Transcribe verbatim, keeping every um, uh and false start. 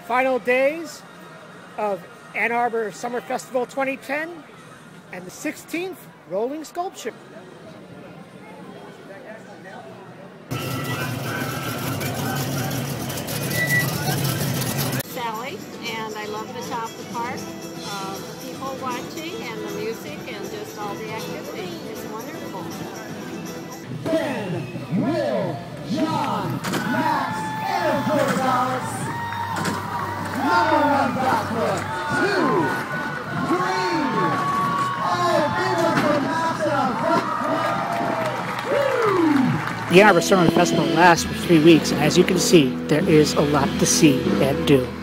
final days of Ann Arbor Summer Festival twenty ten and the sixteenth Rolling Sculpture. Sally, and I love the top of the park, uh, the people watching, and the music, and just all the activity. It's wonderful. Ben, Will, John, Max, and Gonzalez. Number one backfoot, two, three. Oh, big one for Max. The Ann Arbor Summer Festival lasts for three weeks, and as you can see, there is a lot to see and do.